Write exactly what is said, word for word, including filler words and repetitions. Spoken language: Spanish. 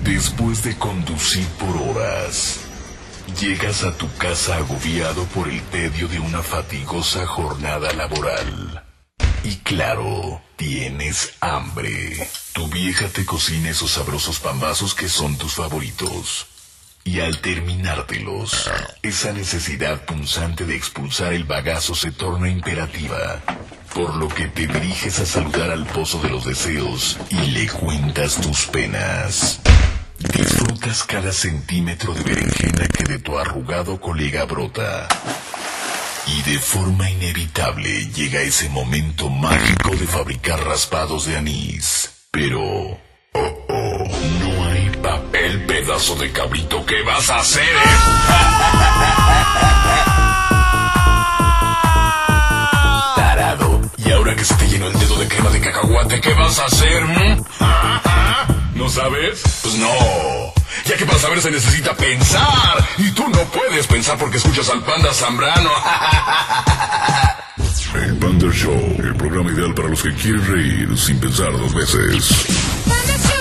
Después de conducir por horas, llegas a tu casa agobiado por el tedio de una fatigosa jornada laboral. Y claro, tienes hambre. Tu vieja te cocina esos sabrosos pambazos que son tus favoritos. Y al terminártelos, esa necesidad punzante de expulsar el bagazo se torna imperativa. Por lo que te diriges a saludar al pozo de los deseos y le cuentas tus penas. Disfrutas cada centímetro de berenjena que de tu arrugado colega brota. Y de forma inevitable llega ese momento mágico de fabricar raspados de anís. Pero... oh, oh, no hay papel, pedazo de cabrito. ¿Qué vas a hacer? Tarado. Y ahora que se te llenó el dedo de crema de cacahuate, ¿qué vas a hacer? ¿Mm? ¿No sabes? Pues no. Ya que para saber se necesita pensar. Y tú no puedes pensar porque escuchas al Panda Zambrano. El Panda Show, el programa ideal para los que quieren reír sin pensar dos veces. Panda Show.